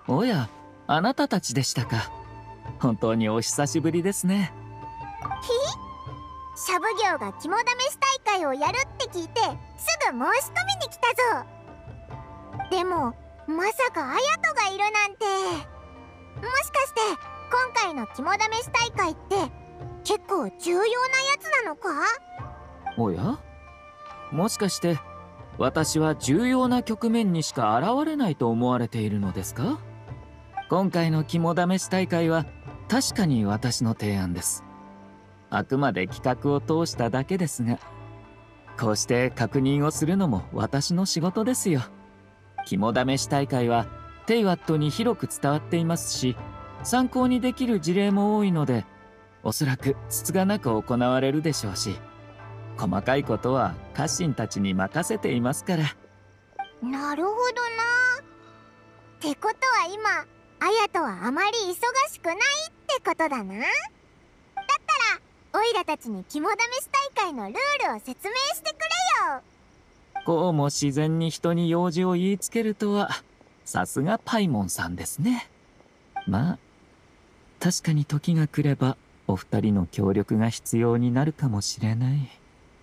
おや、あなたたちでしたか。本当にお久しぶりですね。 シャブ業が肝試し大会をやるって聞いてすぐ申し込みに来たぞ。でもまさかアヤトがいるなんて。もしかして今回の肝試し大会って結構重要なやつなのか？ おや、もしかして私は重要な局面にしか現れないと思われているのですか？今回の肝試し大会は確かに私の提案です。あくまで企画を通しただけですが、こうして確認をするのも私の仕事ですよ。肝試し大会はテイワットに広く伝わっていますし、参考にできる事例も多いので、おそらくつつがなく行われるでしょうし、細かいことは家臣たちに任せていますから。 なるほどな。ってことは今アヤトはあまり忙しくないってことだな。だったらオイラたちに肝試し大会のルールを説明してくれよ。 こうも自然に人に用事を言いつけるとは、さすがパイモンさんですね。まあ確かに時が来ればお二人の協力が必要になるかもしれない。 何か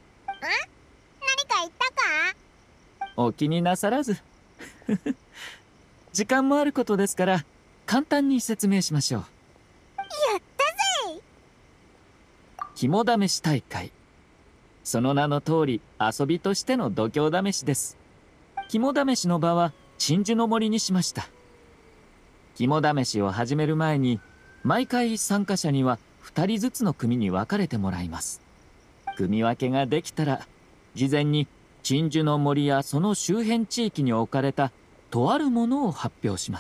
言ったか？ お気になさらず時間もあることですから簡単に説明しましょう。 やったぜ。 肝試し大会、その名の通り遊びとしての度胸試しです。肝試しの場は鎮守の森にしました。肝試しを始める前に毎回参加者には2人ずつの組に分かれてもらいます。組分けができたら事前に鎮守の森やその周辺地域に置かれたとあるものを発表します。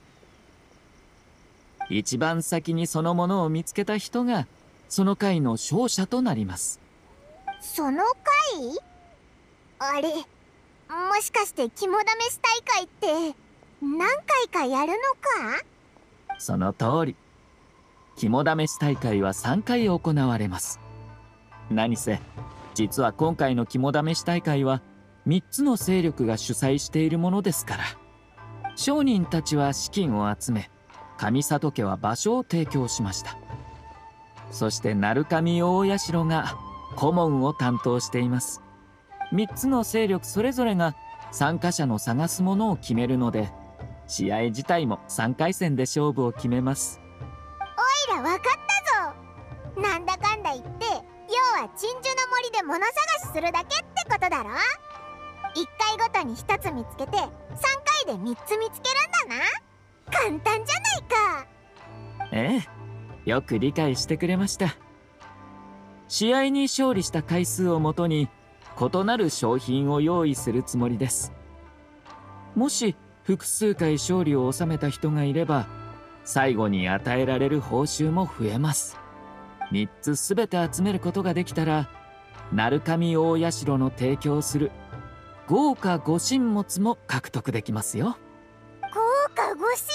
一番先にそのものを見つけた人がその回の勝者となります。 その回？あれ、もしかして肝試し大会って何回かやるのか？ その通り、肝試し大会は3回行われます。何せ実は今回の肝試し大会は3つの勢力が主催しているものですから。商人たちは資金を集め、上里家は場所を提供しました。そして鳴神大社が顧問を担当しています。3つの勢力それぞれが参加者の探すものを決めるので、試合自体も3回戦で勝負を決めます。 おいらわかったぞ。なんだかんだ言って要は鎮守の森で物探しするだけってことだろ。1回ごとに1つ見つけて3回で3つ見つけるんだな。簡単じゃないか。 ええ、よく理解してくれました。試合に勝利した回数をもとに異なる商品を用意するつもりです。もし複数回勝利を収めた人がいれば、最後に与えられる報酬も増えます。3つすべて集めることができたら、鳴神大社の提供する豪華御神物も獲得できますよ。 豪華御神物？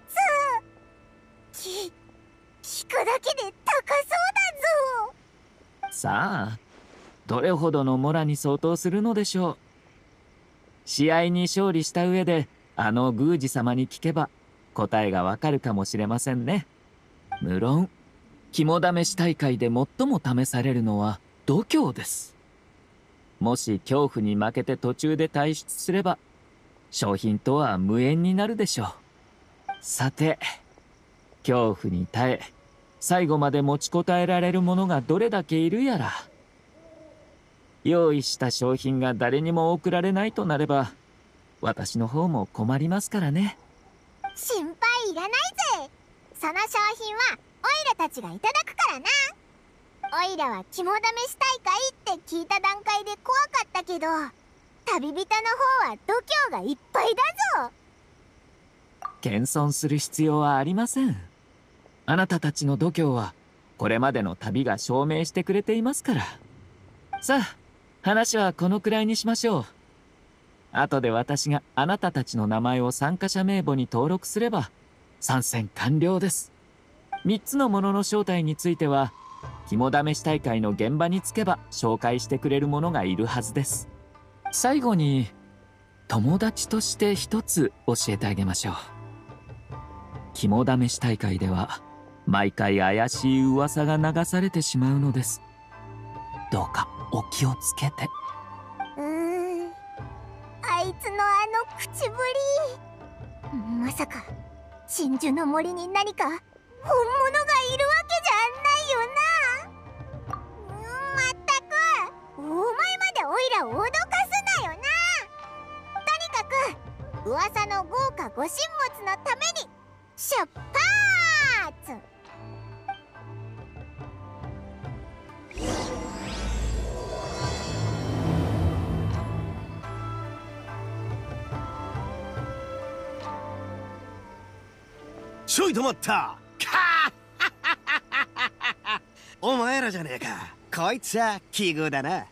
聞くだけで高そうだぞ。 さあ、どれほどのモラに相当するのでしょう。試合に勝利した上であの宮司様に聞けば答えがわかるかもしれませんね。無論肝試し大会で最も試されるのは度胸です。もし恐怖に負けて途中で退出すれば商品とは無縁になるでしょう。さて、恐怖に耐え最後まで持ちこたえられる者がどれだけいるやら。用意した商品が誰にも送られないとなれば私の方も困りますからね。 心配いらないぜ。その商品はオイラたちがいただくからな。オイラは肝試し大会って聞いた段階で怖かったけど、旅人の方は度胸がいっぱいだぞ。 謙遜する必要はありません。あなたたちの度胸はこれまでの旅が証明してくれていますから。さあ、話はこのくらいにしましょう。後で私があなたたちの名前を参加者名簿に登録すれば参戦完了です。3つのものの正体については肝試し大会の現場に着けば紹介してくれる者がいるはずです。最後に友達として一つ教えてあげましょう。 肝試し大会では毎回怪しい噂が流されてしまうのです。どうかお気をつけて。 あいつのあの口ぶり、まさか鎮守の森に何か本物がいるわけじゃないよな。まったくお前までオイラを脅かすなよな。とにかく噂の豪華ご神物のために出発。 ちょい止まった。かお前らじゃねえか。こいつは奇遇だな。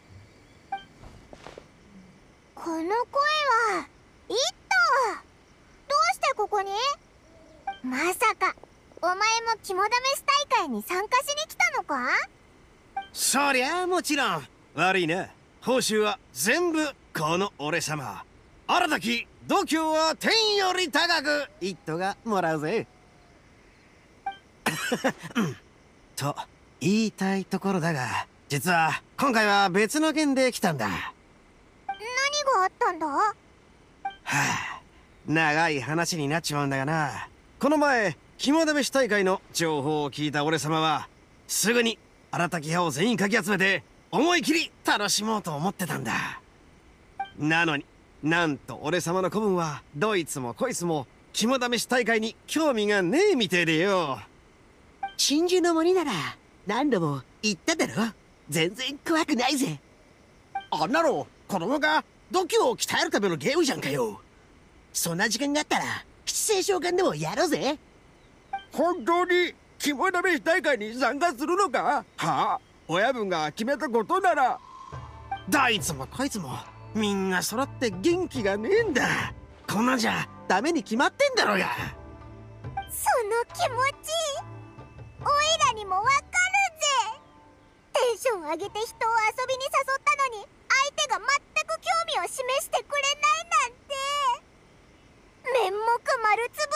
この声はイット。どうしてここに？まさかお前も肝試し大会に参加しに来たのか？ そりゃあもちろん。悪いな。報酬は全部この俺様新たき度胸は天より高くイットがもらうぜ。と言いたいところだが、実は今回は別の件で来たんだ。 何があったんだ？ はあ、長い話になっちまうんだがな。この前肝試し大会の情報を聞いた俺様はすぐに新たき派を全員かき集めて思い切り楽しもうと思ってたんだ。なのになんと俺様の子分はどいつもこいつも肝試し大会に興味がねえみてえでよ。 鎮守の森なら何度も言っただろ。全然怖くないぜ。 あんなの子供が度胸を鍛えるためのゲームじゃんかよ。 そんな時間があったら七星召喚でもやろうぜ。 本当に肝試し大会に参加するのか？はあ、親分が決めたことなら。どいつもこいつもみんな揃って元気がねえんだ。こんなんじゃダメに決まってんだろうが。 その気持ちオイラにもわかるぜ。テンション上げて人を遊びに誘ったのに相手が全く興味を示してくれないなんて面目丸つ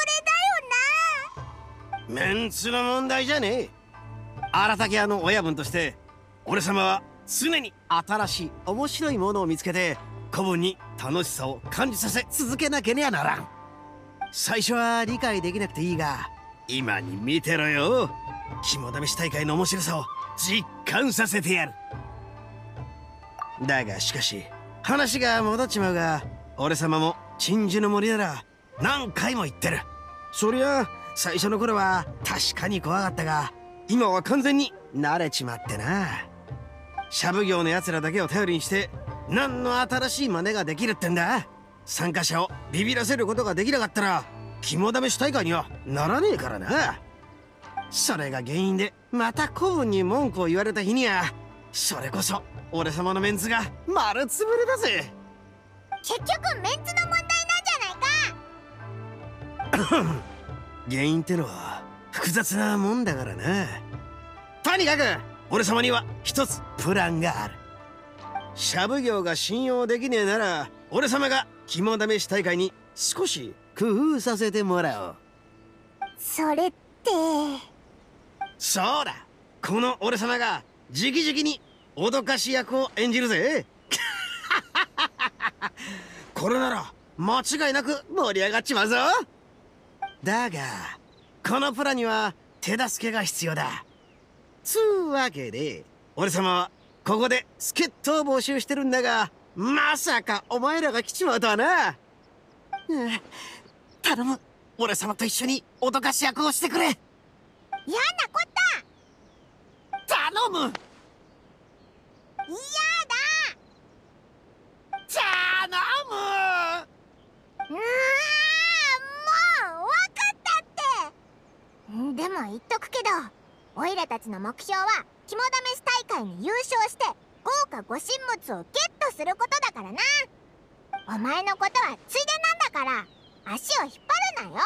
ぶれだよな。 メンツの問題じゃねえ。新たき屋の親分として俺様は常に新しい面白いものを見つけて子分に楽しさを感じさせ続けなけりゃならん。最初は理解できなくていいが今に見てろよ。肝試し大会の面白さを実感させてやる。だがしかし話が戻っちまうが、俺様も鎮守の森なら何回も言ってる。そりゃ最初の頃は確かに怖かったが今は完全に慣れちまってな。シャブ業の奴らだけを頼りにして何の新しい真似ができるってんだ。参加者をビビらせることができなかったら肝試し大会にはならねえからな。それが原因でまた子分に文句を言われた日にはそれこそ俺様のメンツが丸つぶれだぜ。 結局メンツの問題なんじゃないか。 原因ってのは複雑なもんだからな。とにかく俺様には一つプランがある。シャブ業が信用できねえなら俺様が肝試し大会に少し工夫させてもらおう。 それってそうだ、この俺様が直々に脅かし役を演じるぜ。これなら間違いなく盛り上がっちまうぞ。だがこのプランには手助けが必要だ。つうわけで俺様はここで助っ人を募集してるんだが、まさかお前らが来ちまうとはな。 頼む、俺様と一緒に脅かし役をしてくれ。 嫌なこ頼む。 嫌だ。 頼む。 もうわかったって。でも言っとくけどオイラたちの目標は肝試し大会に優勝して豪華ご神物をゲットすることだからな。お前のことはついでなんだから足を引っ張るなよ。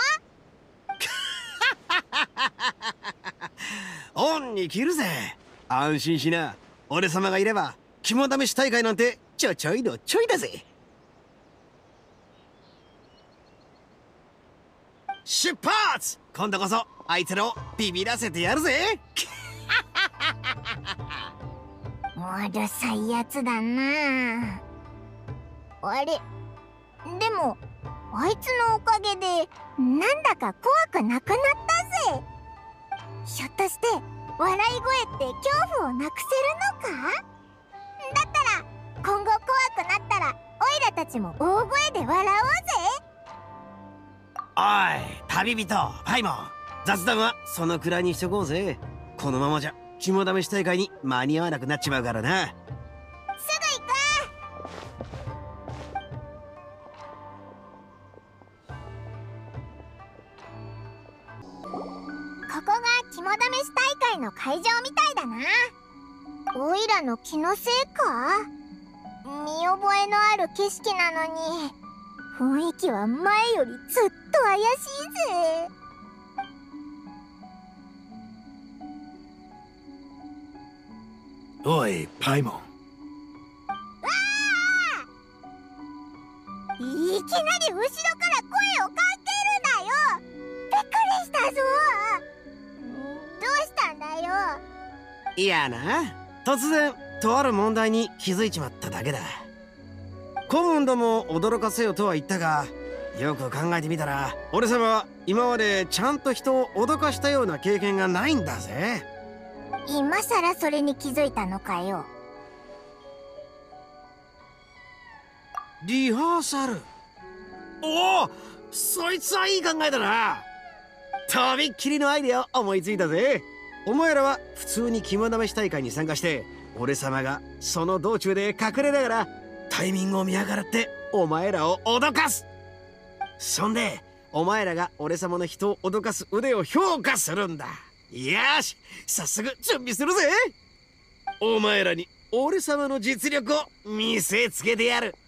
恩に着るぜ。安心しな。俺様がいれば肝試し大会なんてちょいのちょいだぜ。 出発。今度こそあいつらをビビらせてやるぜ。 うるさいやつだな。あれ、でもあいつのおかげでなんだか怖くなくなったぜ。ひょっとして笑い声って恐怖をなくせるのか？だったら今後怖くなったらオイラたちも大声で笑おうぜ。 おい旅人パイモン、雑談はそのくらいにしとこうぜ。このままじゃ肝試し大会に間に合わなくなっちまうからな。 すぐ行く。ここが肝試し大会の会場みたいだな。オイラの気のせいか？見覚えのある景色なのに雰囲気は前よりずっと怪しいぜ。 おいパイモン、 いきなり後ろから声をかけるなよ。びっくりしたぞ。どうしたんだよ。 いやな、突然とある問題に気づいちまっただけだ。古文ども驚かせよとは言ったが、よく考えてみたら俺様は今までちゃんと人を脅かしたような経験がないんだぜ。 今さらそれに気づいたのかよ。 リハーサル。おお、そいつはいい考えだな。とびっきりのアイデアを思いついたぜ。お前らは普通に肝試し大会に参加して、俺様がその道中で隠れながらタイミングを見計らってお前らを脅かす。そんでお前らが俺様の人を脅かす腕を評価するんだ。よし、早速準備するぜ。お前らに俺様の実力を見せつけてやる。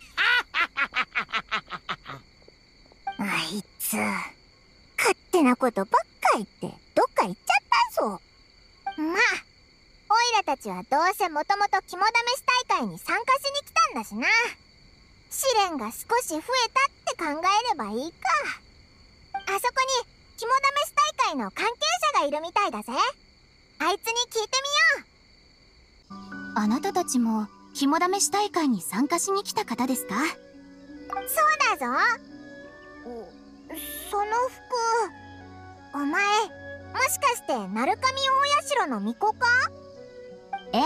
あいつ勝手なことばっか言ってどっか行っちゃったぞ。まあオイラたちはどうせもともと肝試し大会に参加しに来たんだしな。試練が少し増えたって考えればいいか。あそこに肝試し大会の関係者がいるみたいだぜ。あいつに聞いてみよう。 あなたたちも肝試し大会に参加しに来た方ですか？ そうだぞ。その服、お前もしかして鳴神大社の巫女か？ ええ、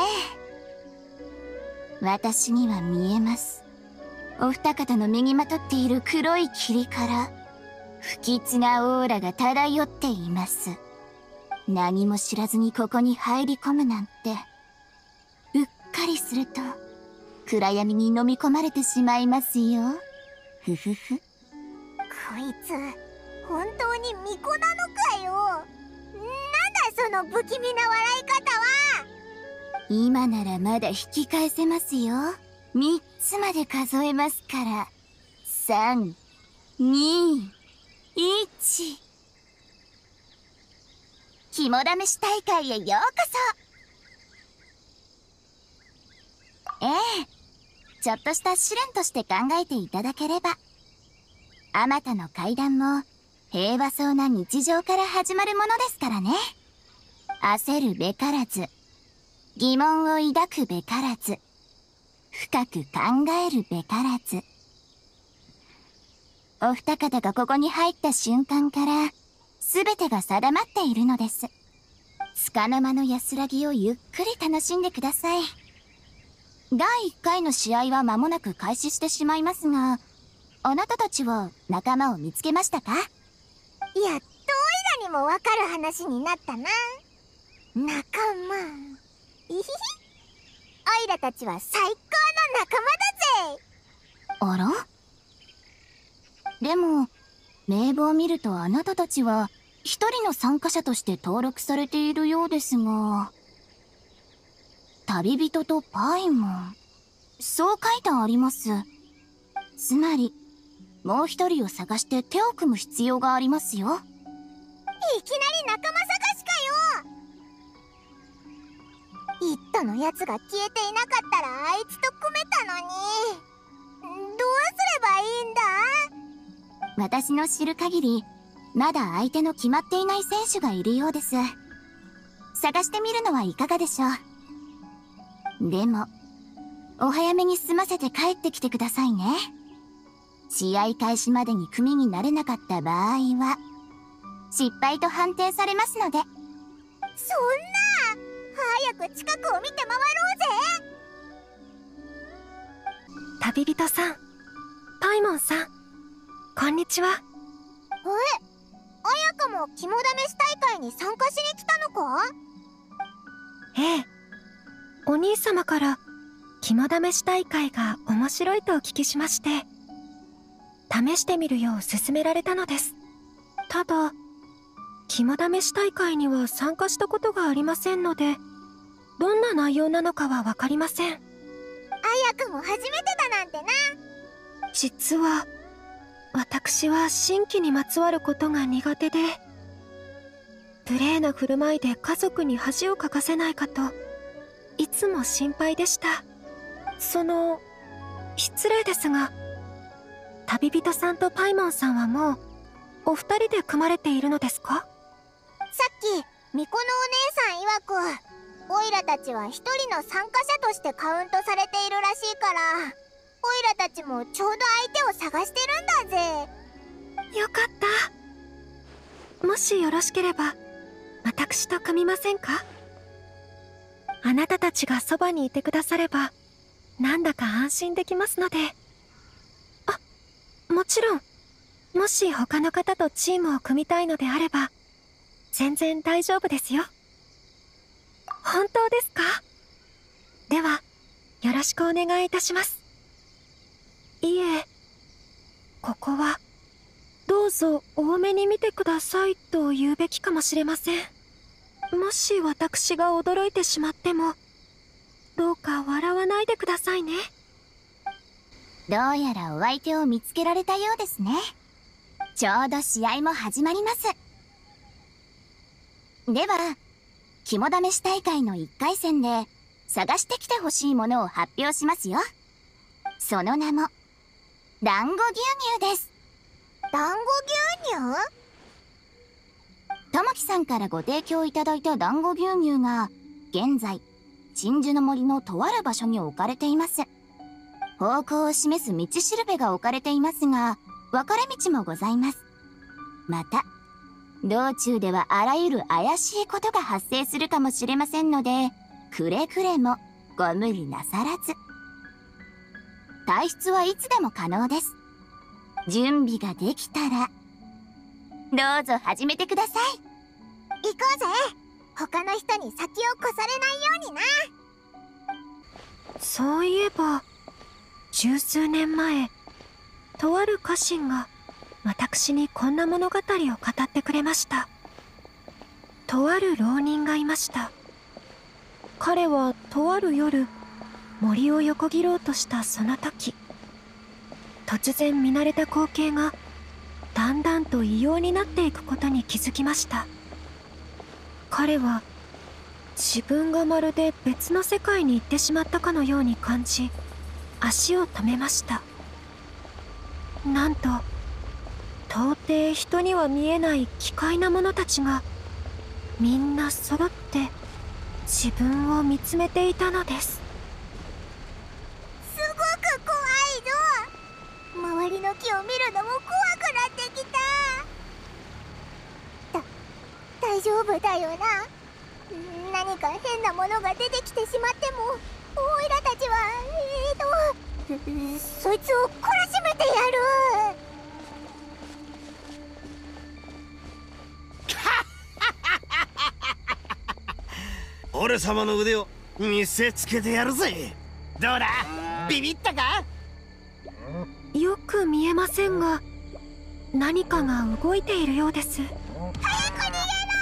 私には見えます。お二方の身にまとっている黒い霧から不吉なオーラが漂っています。何も知らずにここに入り込むなんて、うっかりすると暗闇に飲み込まれてしまいますよ。ふふふ。 こいつ本当に巫女なのかよ。なんだその不気味な笑い方は。 今ならまだ引き返せますよ。3つまで数えますから。3、2、1。肝試し大会へようこそ。ええ、ちょっとした試練として考えていただければ。あまたの階段も平和そうな日常から始まるものですからね。焦るべからず、疑問を抱くべからず、深く考えるべからず。お二方がここに入った瞬間から、すべてが定まっているのです。束の間の安らぎをゆっくり楽しんでください。第1回の試合は間もなく開始してしまいますが、あなたたちは仲間を見つけましたか？ やっとオイラにもわかる話になったな。仲間。いひひ。オイラたちは最高の仲間だぜ。 あら？でも、名簿を見るとあなたたちは一人の参加者として登録されているようですが、旅人とパイモン、そう書いてあります。つまり、もう一人を探して手を組む必要がありますよ。 いきなり仲間探しかよ。イットのやつが消えていなかったらあいつと組めたのに。どうすればいいんだ？ 私の知る限り、 まだ相手の決まっていない選手がいるようです。探してみるのはいかがでしょう。でもお早めに済ませて帰ってきてくださいね。試合開始までに組になれなかった場合は失敗と判定されますので。 そんな、早く近くを見て回ろうぜ。 旅人さん、パイモンさん、こんにちは。 綾香も肝試し大会に参加しに来たのか？ ええ、お兄様から肝試し大会が面白いとお聞きしまして、試してみるよう勧められたのです。ただ肝試し大会には参加したことがありませんので、どんな内容なのかは分かりません。 綾香も初めてだなんてな。 実は私は新規にまつわることが苦手で、無礼な振る舞いで家族に恥をかかせないかといつも心配でした。失礼ですが、旅人さんとパイモンさんはもうお二人で組まれているのですか？ さっき巫女のお姉さん曰く、オイラたちは一人の参加者としてカウントされているらしいから、オイラたちもちょうど相手を探してるんだぜ。 よかった。もしよろしければ私と組みませんか？あなたたちがそばにいてくださればなんだか安心できますので。もちろん、もし他の方とチームを組みたいのであれば全然大丈夫ですよ。本当ですか？ではよろしくお願いいたします。いえ、ここはどうぞ多めに見てくださいと言うべきかもしれません。もし私が驚いてしまってもどうか笑わないでくださいね。 どうやらお相手を見つけられたようですね。ちょうど試合も始まります。では肝試し大会の1回戦で探してきてほしいものを発表しますよ。その名も団子牛乳です。 団子牛乳？ ともきさんからご提供いただいた団子牛乳が現在鎮守の森のとある場所に置かれています。方向を示す道しるべが置かれていますが、分かれ道もございます。また道中ではあらゆる怪しいことが発生するかもしれませんので、くれぐれもご無理なさらず。退出はいつでも可能です。準備ができたらどうぞ始めてください。 行こうぜ。他の人に先を越されないようにな。 そういえば十数年前、とある家臣が私にこんな物語を語ってくれました。とある浪人がいました。彼はとある夜、森を横切ろうとしたその時、突然見慣れた光景がだんだんと異様になっていくことに気づきました。彼は自分がまるで別の世界に行ってしまったかのように感じ、足を止めました。なんと到底人には見えない奇怪なものたちがみんな揃って自分を見つめていたのです。 すごく怖いぞ。周りの木を見るのも怖くなってきた。大丈夫だよな。何か変なものが出てきてしまっても、オイラたちはそいつを懲らしめてやる。 俺様の腕を見せつけてやるぜ。どうだ、ビビったか？ よく見えませんが、何かが動いているようです。 早く逃げろ！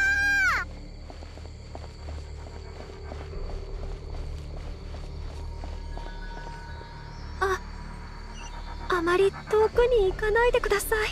あまり遠くに行かないでください。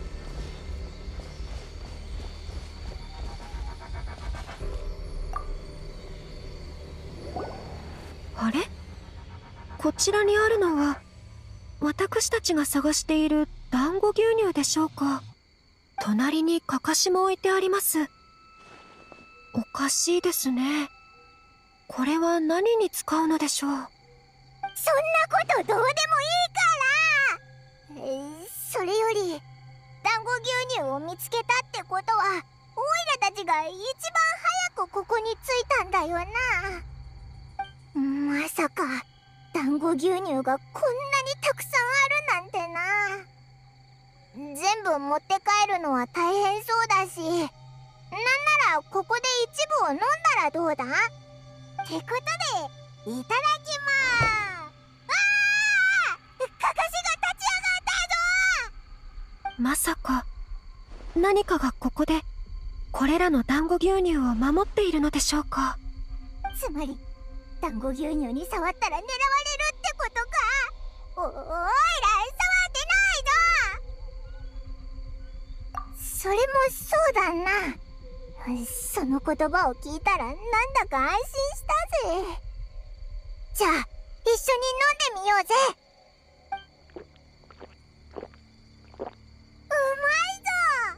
あれ？こちらにあるのは私たちが探している団子牛乳でしょうか。 隣にかかしも置いてあります。おかしいですね。これは何に使うのでしょう。 そんなことどうでもいいから、それより団子牛乳を見つけたってことはオイラたちが一番早くここに着いたんだよな。まさか団子牛乳がこんなにたくさんあるなんてな。全部持って帰るのは大変そうだし、なんならここで一部を飲んだらどうだってことで、いただきまーす。わー！かかしが立ち上がったぞ！ まさか何かがここでこれらの団子牛乳を守っているのでしょうか。 つまり団子牛乳に触ったら狙われるってことか。おいら触ってないぞ。それもそうだな。その言葉を聞いたらなんだか安心したぜ。じゃあ一緒に飲んでみようぜ。うまいぞ。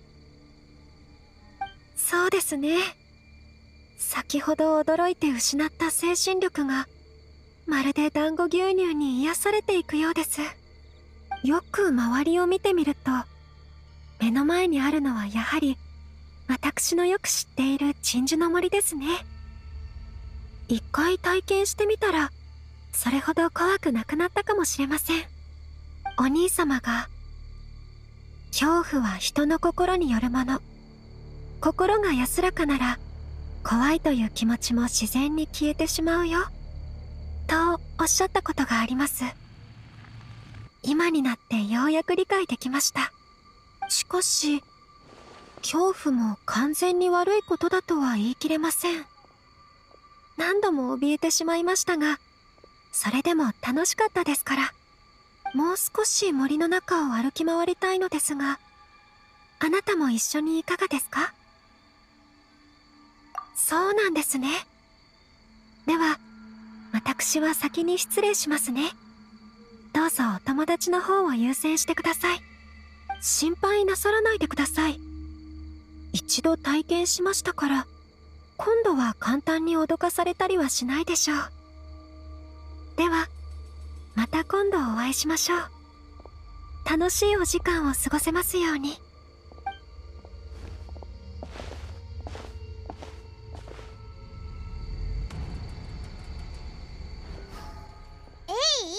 そうですね。先ほど驚いて失った精神力がまるで団子牛乳に癒されていくようです。よく周りを見てみると、目の前にあるのはやはり私のよく知っている鎮守の森ですね。一回体験してみたらそれほど怖くなくなったかもしれません。お兄様が、恐怖は人の心によるもの、心が安らかなら怖いという気持ちも自然に消えてしまうよとおっしゃったことがあります。今になってようやく理解できました。しかし恐怖も完全に悪いことだとは言い切れません。何度も怯えてしまいましたが、それでも楽しかったですから、もう少し森の中を歩き回りたいのですが、あなたも一緒にいかがですか？そうなんですね。では、私は先に失礼しますね。どうぞお友達の方を優先してください。心配なさらないでください。一度体験しましたから、今度は簡単に脅かされたりはしないでしょう。では、また今度お会いしましょう。楽しいお時間を過ごせますように。 エイ？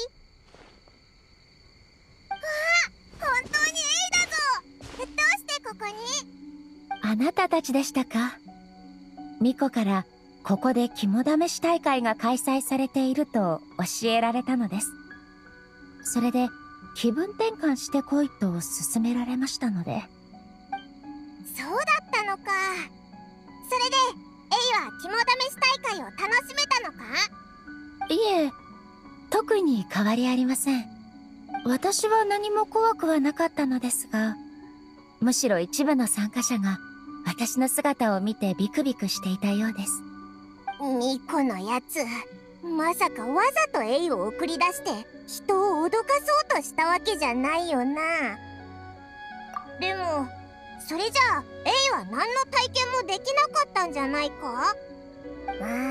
本当にエイだぞ。どうしてここに？ あなたたちでしたか。ミコからここで肝試し大会が開催されていると教えられたのです。それで気分転換してこいと勧められましたので。 そうだったのか。それでエイは肝試し大会を楽しめたのか？ いえ、特に変わりありません。私は何も怖くはなかったのですが、むしろ一部の参加者が私の姿を見てビクビクしていたようです。 ミコのやつ、まさかわざとエイを送り出して人を脅かそうとしたわけじゃないよな。でもそれじゃあエイは何の体験もできなかったんじゃないか？そうだ、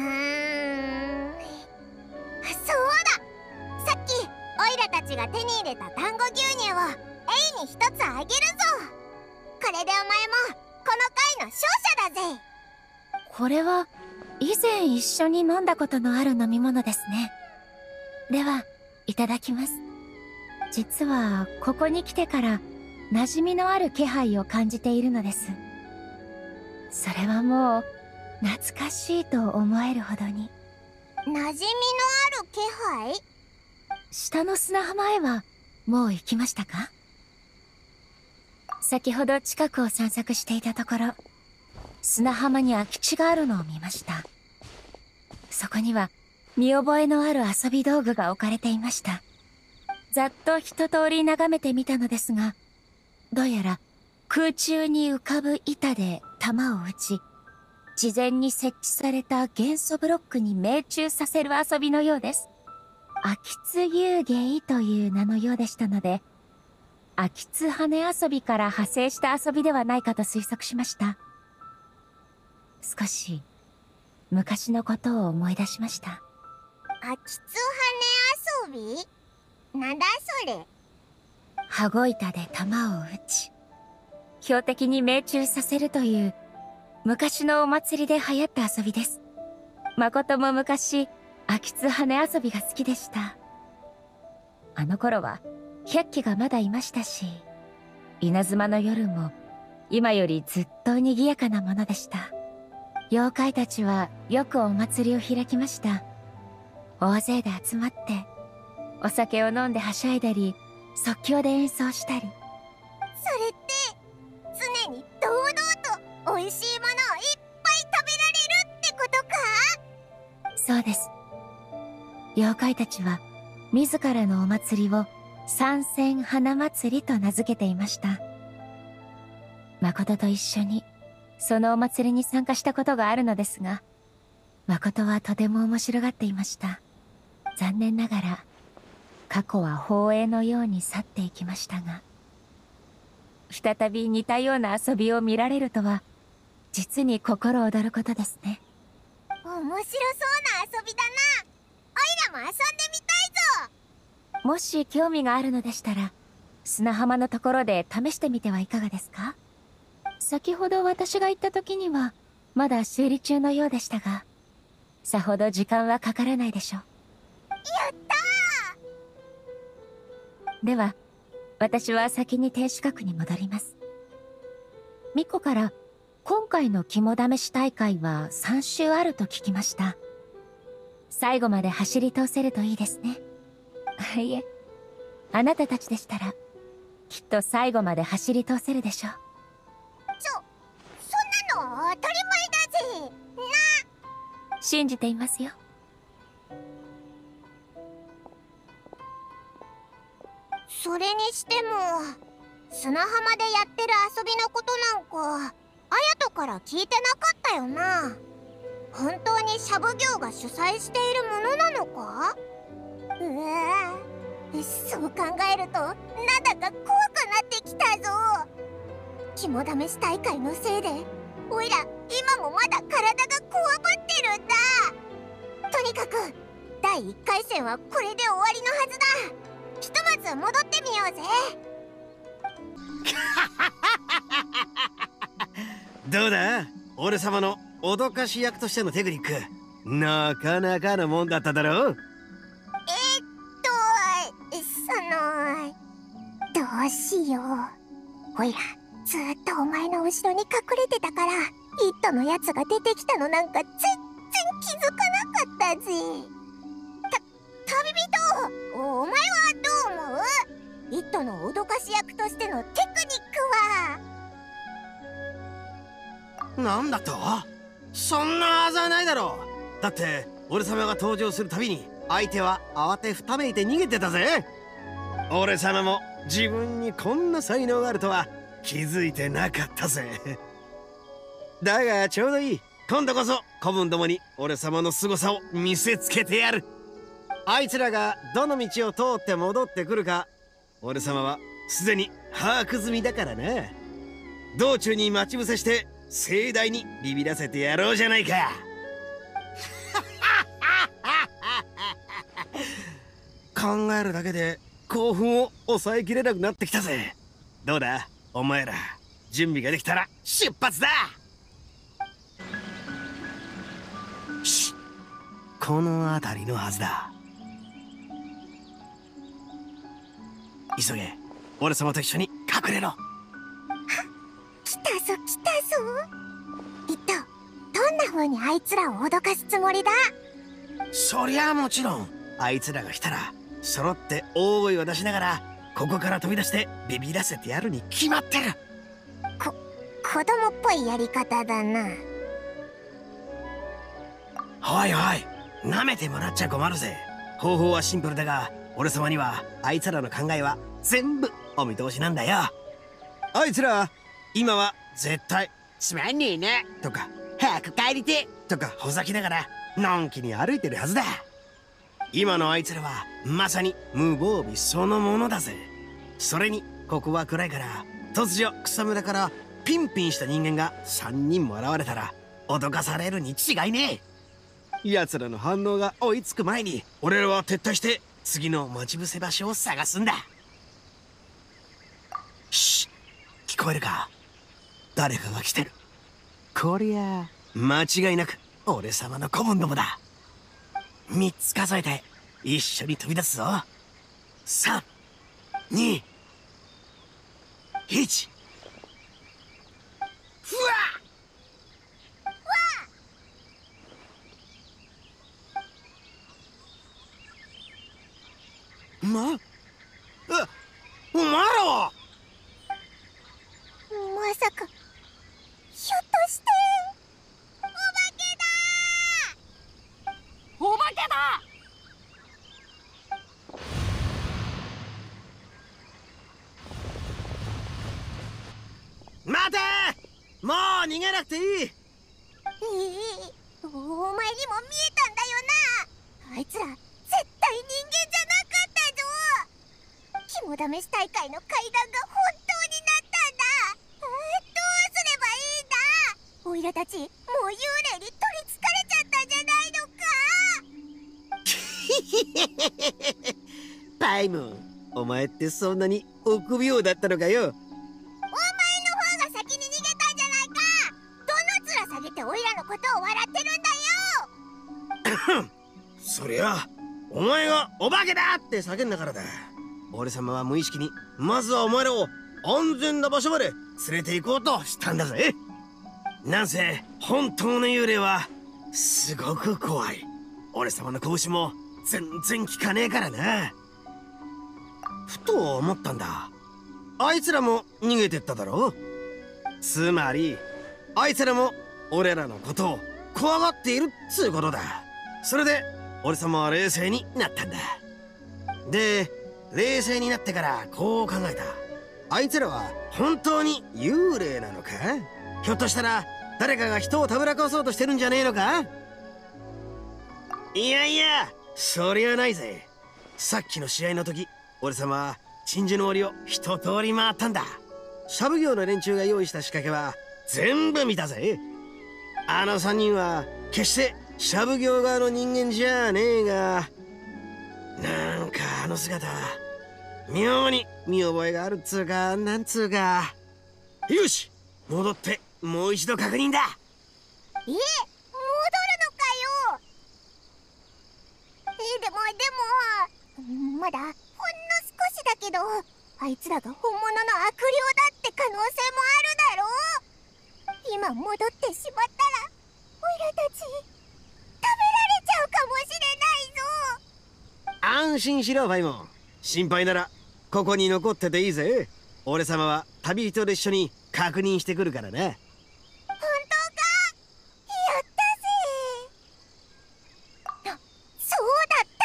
さっきオイラたちが手に入れた団子牛乳をエイに一つあげるぞ。これでお前もこの回の勝者だぜ。 これは以前一緒に飲んだことのある飲み物ですね。では、いただきます。実はここに来てから馴染みのある気配を感じているのです。それはもう懐かしいと思えるほどに。 馴染みのある気配？ 下の砂浜へはもう行きましたか？先ほど近くを散策していたところ、砂浜に空き地があるのを見ました。そこには見覚えのある遊び道具が置かれていました。ざっと一通り眺めてみたのですが、どうやら空中に浮かぶ板で弾を撃ち、事前に設置された元素ブロックに命中させる遊びのようです。秋津遊芸という名のようでしたので、 秋津羽遊びから派生した遊びではないかと推測しました。少し昔のことを思い出しました。 秋津羽遊び？なんだそれ。 羽子板で弾を撃ち、標的に命中させるという昔のお祭りで流行った遊びです。誠も昔、秋津羽遊びが好きでした。あの頃は百鬼がまだいましたし、稲妻の夜も今よりずっと賑やかなものでした。妖怪たちはよくお祭りを開きました。大勢で集まって、お酒を飲んではしゃいだり、即興で演奏したり。 それって常に堂々と美味しいものをいっぱい食べられるってことか？ そうです。妖怪たちは自らのお祭りを三千花祭りと名付けていました。誠と一緒にそのお祭りに参加したことがあるのですが、誠はとても面白がっていました。残念ながら過去は放映のように去っていきましたが、再び似たような遊びを見られるとは実に心躍ることですね。 面白そうな遊びだな。おいらも遊んでみたいぞ。 もし興味があるのでしたら、砂浜のところで試してみてはいかがですか？先ほど私が行った時にはまだ修理中のようでしたが、さほど時間はかからないでしょう。 やったー！では私は先に天守閣に戻ります。巫女から今回の肝試し大会は3周あると聞きました。最後まで走り通せるといいですね。いえ、あなたたちでしたらきっと最後まで走り通せるでしょう。 そんなの当たり前だぜ。 信じていますよ。 それにしても砂浜でやってる遊びのことなんか綾人から聞いてなかったよな。本当にシャブ業が主催しているものなのか？そう考えるとなんだか怖くなってきたぞ。肝試し大会のせいでおいら今もまだ体がこわばってるんだ。とにかく第1回戦はこれで終わりのはずだ。ひとまず戻ってみようぜ。 どうだ、俺様の脅かし役としてのテクニック、なかなかのもんだっただろう。 どうしよう。おいらずっとお前の後ろに隠れてたから、イットのやつが出てきたのなんか全然気づかなかったぜ。旅人、お前はどう思う？イットの脅かし役としてのテクニックは。 なんだと？そんなはずはないだろう。だって俺様が登場するたびに相手は慌てふためいて逃げてたぜ。俺様も自分にこんな才能があるとは気づいてなかったぜ。だがちょうどいい。今度こそ子分どもに俺様の凄さを見せつけてやる。あいつらがどの道を通って戻ってくるか俺様はすでに把握済みだからな。道中に待ち伏せして盛大にビビらせてやろうじゃないか。考えるだけで興奮を抑えきれなくなってきたぜ。どうだお前ら、準備ができたら出発だ。し、この辺りのはずだ。急げ、俺様と一緒に隠れろ。 来たぞ来たぞ。イット、どんな風にあいつらを脅かすつもりだ？ そりゃもちろんあいつらが来たら揃って大声を出しながらここから飛び出してビビらせてやるに決まってる。 子供っぽいやり方だな。 おいおい、舐めてもらっちゃ困るぜ。方法はシンプルだが俺様にはあいつらの考えは全部お見通しなんだよ。あいつら今は絶対つまんねえなとか早く帰りてとかほざきながらのんきに歩いてるはずだ。今のあいつらはまさに無防備そのものだぜ。それにここは暗いから、突如草むらからピンピンした人間が3人も現れたら脅かされるに違いねえ。奴らの反応が追いつく前に俺らは撤退して次の待ち伏せ場所を探すんだ。シッ、聞こえるか？誰かが来てる。こりゃ間違いなく俺様の子分どもだ。3つ数えて一緒に飛び出すぞ。3、2、1。ふわっお前らはまさか、ひょっとしてお化けだ。 待て！もう逃げなくていい。 お前にも見えたんだよな。あいつら絶対人間じゃなかったぞ。肝試し大会の階段が本当になったんだ。どうすればいいんだ。オイラたちもう幽霊に取りつかれちゃったんじゃないのか。 パイモン、お前ってそんなに臆病だったのかよ。 お前の方が先に逃げたんじゃないか。どの面下げてオイラのことを笑ってるんだよ。 そりゃお前がお化けだって叫んだからだ。俺様は無意識にまずはお前らを安全な場所まで連れて行こうとしたんだぜ。なんせ本当の幽霊はすごく怖い。俺様の拳も全然効かねえからな。ふと思ったんだ。あいつらも逃げてっただろ。つまりあいつらも俺らのことを怖がっているっつうことだ。それで俺様は冷静になったんだ。で、冷静になってからこう考えた。あいつらは本当に幽霊なのか？ひょっとしたら誰かが人をたぶらかそうとしてるんじゃねえのか？いやいや、そりゃないぜ。さっきの試合の時、俺様は鎮守の森を一通り回ったんだ。シャブ業の連中が用意した仕掛けは全部見たぜ。あの3人は決してシャブ業側の人間じゃねえが、なんかあの姿妙に見覚えがあるっつうか、なんつうか。よし、戻ってもう一度確認だ。 戻るのかよ。でもまだほんの少しだけど、あいつらが本物の悪霊だって可能性もあるだろう。今戻ってしまったらオイラたち食べられちゃうかもしれないぞ。 安心しろファイモン。心配ならここに残ってていいぜ。俺様は旅人と一緒に確認してくるからな。 本当か？やったぜ。そうだった。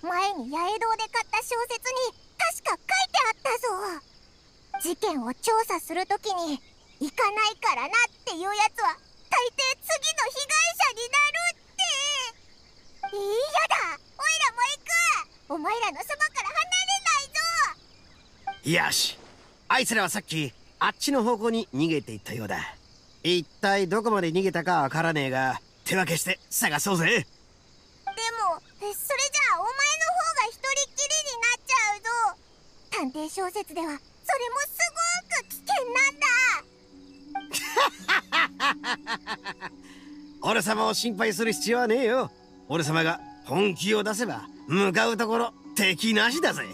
前に八重堂で買った小説に確か書いてあったぞ。事件を調査するときに行かないからなっていうやつは大抵次の被害者になるって。嫌だ、オイラも行く。お前らのそばから離れないぞ。 よし、あいつらはさっきあっちの方向に逃げていったようだ。一体どこまで逃げたかわからねえが、手分けして探そうぜ。 でもそれじゃあお前の方が一人っきりになっちゃうぞ。探偵小説ではそれもすごく危険なんだ。 俺様を心配する必要はねえよ。俺様が本気を出せば向かうところ敵なしだぜ。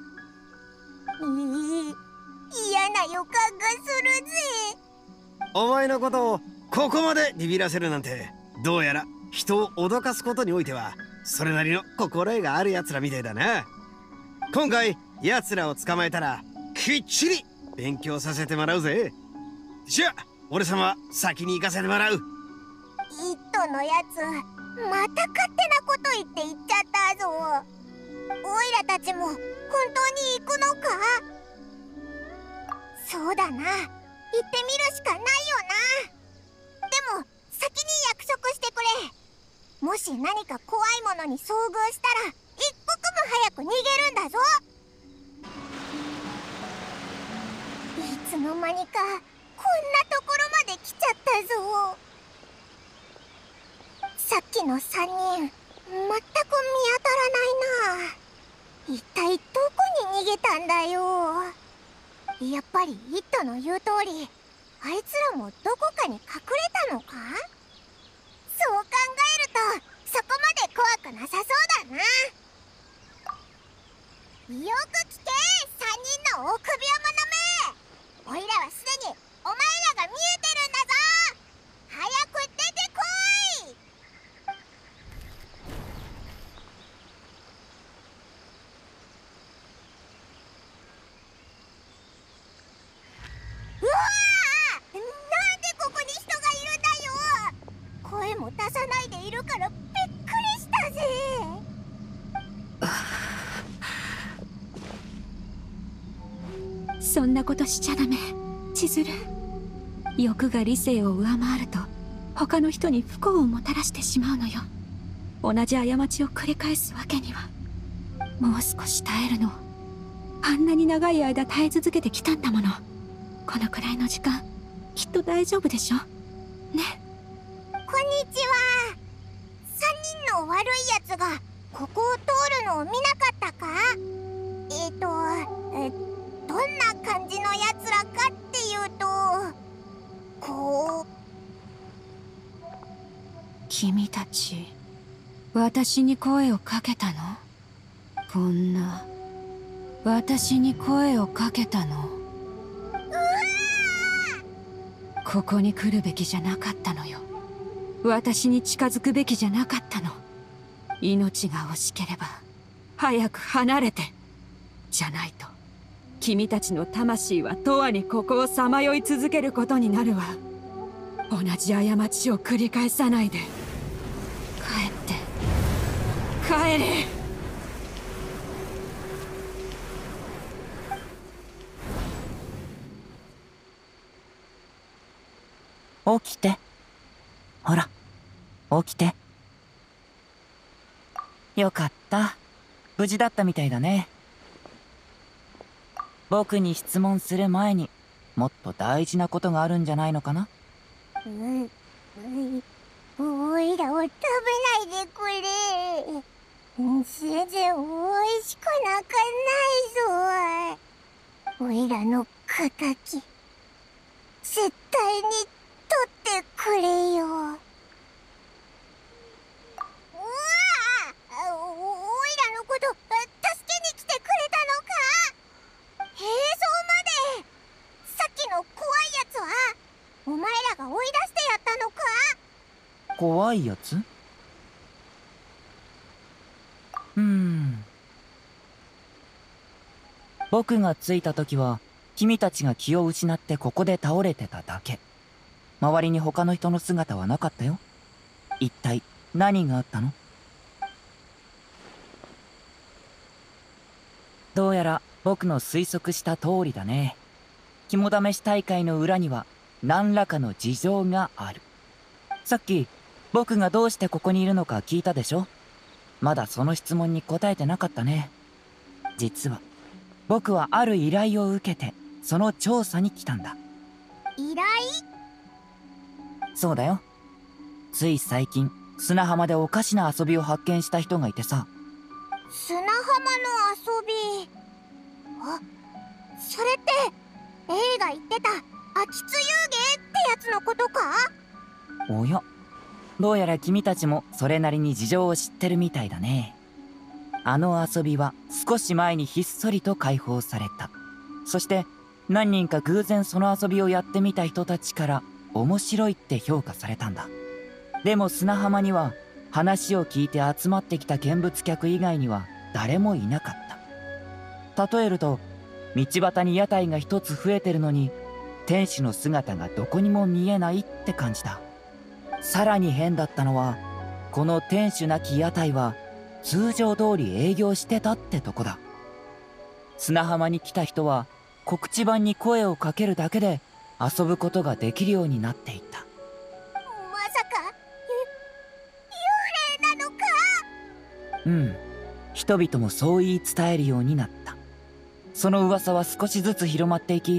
嫌な予感がするぜ。 お前のことをここまでビビらせるなんて、どうやら人を脅かすことにおいてはそれなりの心得がある奴らみてえだな。今回奴らを捕まえたらきっちり勉強させてもらうぜ。じゃあ俺様は先に行かせてもらう。 イットのやつまた勝手なこと言って言っちゃったぞ。オイラたちも本当に行くのか？そうだな、行ってみるしかないよな。でも先に約束してくれ。もし何か怖いものに遭遇したら一刻も早く逃げるんだぞ。 つの間にかこんなところまで来ちゃったぞ。さっきの3人全く見当たらないな。一体どこに逃げたんだよ。やっぱりイットの言う通り、あいつらもどこかに隠れたのか。そう考えるとそこまで怖くなさそうだな。よく聞け、3人の臆病者め。おいらはすでにお前らが見えてるんだぞ。早く出てこい。うわー、なんでここに人がいるんだよ。声も出さないでいるからびっくりしたぜ。 そんなことしちゃダメ、千鶴。欲が理性を上回ると他の人に不幸をもたらしてしまうのよ。同じ過ちを繰り返すわけには。もう少し耐えるの。あんなに長い間耐え続けてきたんだもの。このくらいの時間きっと大丈夫でしょね。 こんにちは。3人の悪いやつがここを通るのを見なかったか。どんな感じのやつらかっていうと、こう。 君たち、私に声をかけたの？こんな、私に声をかけたの？ここに来るべきじゃなかったのよ。私に近づくべきじゃなかったの。命が惜しければ早く離れて。じゃないと君たちの魂は永遠にここをさまよい続けることになるわ。同じ過ちを繰り返さないで。帰って帰れ。 起きて。ほら、起きて。よかった。無事だったみたいだね。僕に質問する前にもっと大事なことがあるんじゃないのかな。 おいらを食べないでくれ。全然おいしくなんかないぞ。おいらの仇絶対に取ってくれよ。うわあ、おいらのこと助けに来てくれたのか。兵装まで。さっきの怖いやつはお前らが追い出してやったのか。 怖いやつ？僕が着いた時は君たちが気を失ってここで倒れてただけ。周りに他の人の姿はなかったよ。一体何があったの？どうやら僕の推測した通りだね。肝試し大会の裏には何らかの事情がある。さっき僕がどうしてここにいるのか聞いたでしょ。まだその質問に答えてなかったね。実は僕はある依頼を受けてその調査に来たんだ。 依頼？ そうだよ。つい最近砂浜でおかしな遊びを発見した人がいてさ。 砂浜の遊び。あ、それってAが言ってた秋津遊芸ってやつのことか。 おや、どうやら君たちもそれなりに事情を知ってるみたいだね。あの遊びは少し前にひっそりと解放された。そして何人か偶然その遊びをやってみた人たちから面白いって評価されたんだ。でも砂浜には話を聞いて集まってきた見物客以外には誰もいなかった。例えると道端に屋台が一つ増えてるのに店主の姿がどこにも見えないって感じだ。さらに変だったのはこの店主なき屋台は通常通り営業してたってとこだ。砂浜に来た人は告知板に声をかけるだけで遊ぶことができるようになっていた。 まさか幽霊なのか。 うん、人々もそう言い伝えるようになった。その噂は少しずつ広まっていき、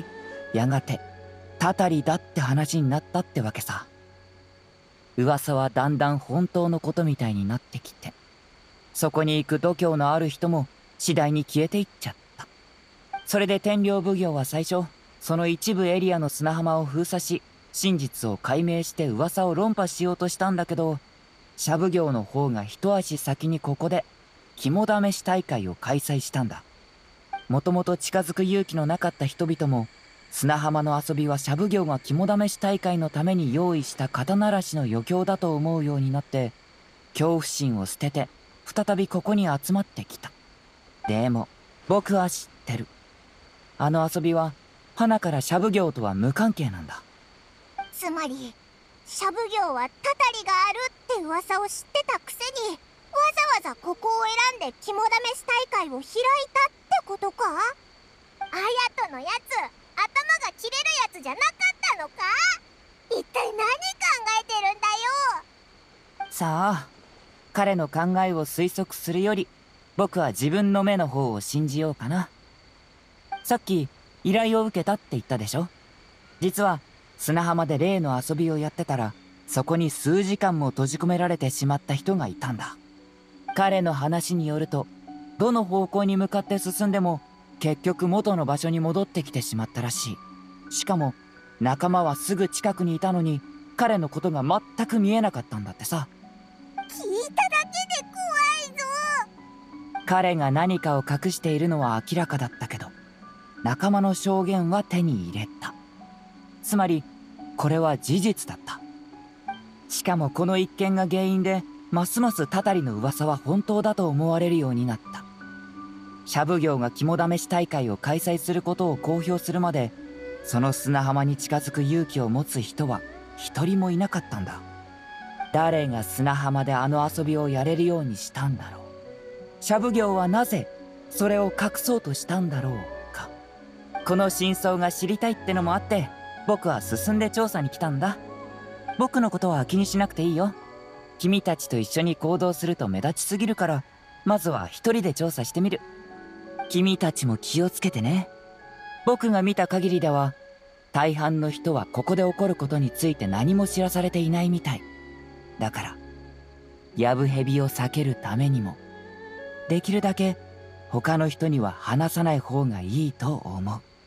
やがてたたりだって話になったってわけさ。噂はだんだん本当のことみたいになってきて、そこに行く度胸のある人も次第に消えていっちゃった。それで天領奉行は最初、その一部エリアの砂浜を封鎖し、真実を解明して噂を論破しようとしたんだけど、社奉行の方が一足先にここで肝試し大会を開催したんだ。もともと近づく勇気のなかった人々も、砂浜の遊びは社奉行が肝試し大会のために用意した肩慣らしの余興だと思うようになって、恐怖心を捨てて再びここに集まってきた。でも僕は知ってる。あの遊びは花から社奉行とは無関係なんだ。 つまり社奉行はたたりがあるって噂を知ってたくせに、わざわざここを選んで肝試し大会を開いたってことか？綾人のやつ、頭が切れるやつじゃなかったのか？一体何考えてるんだよ。 さあ、彼の考えを推測するより僕は自分の目の方を信じようかな。さっき依頼を受けたって言ったでしょ。実は砂浜で例の遊びをやってたら、そこに数時間も閉じ込められてしまった人がいたんだ。彼の話によると、どの方向に向かって進んでも結局元の場所に戻ってきてしまったらしい。しかも仲間はすぐ近くにいたのに、彼のことが全く見えなかったんだってさ。 聞いただけで怖いぞ。 彼が何かを隠しているのは明らかだったけど、仲間の証言は手に入れた。つまりこれは事実だった。しかもこの一件が原因で、ますますたたりの噂は本当だと思われるようになった。社奉行が肝試し大会を開催することを公表するまで、その砂浜に近づく勇気を持つ人は一人もいなかったんだ。誰が砂浜であの遊びをやれるようにしたんだろう。社奉行はなぜそれを隠そうとしたんだろうか。この真相が知りたいってのもあって、僕は進んで調査に来たんだ。僕のことは気にしなくていいよ。君たちと一緒に行動すると目立ちすぎるから、まずは一人で調査してみる。君たちも気をつけてね。僕が見た限りでは、大半の人はここで起こることについて何も知らされていないみたい。だからやぶへびを避けるためにも、できるだけ他の人には話さない方がいいと思う。